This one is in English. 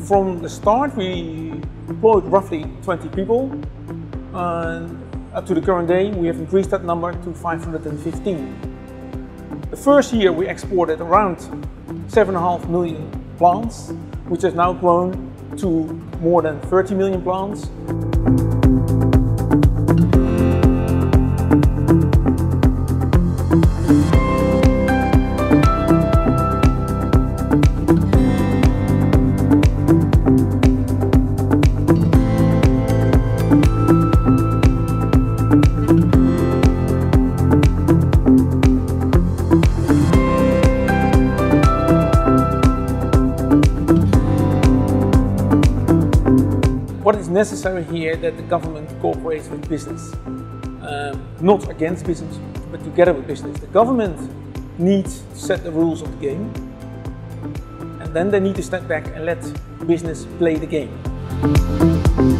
From the start we employed roughly 20 people, and up to the current day we have increased that number to 515. The first year we exported around 7.5 million plants, which has now grown to more than 30 million plants. What is necessary here that the government cooperates with business, not against business, but together with business. The government needs to set the rules of the game, and then they need to step back and let business play the game.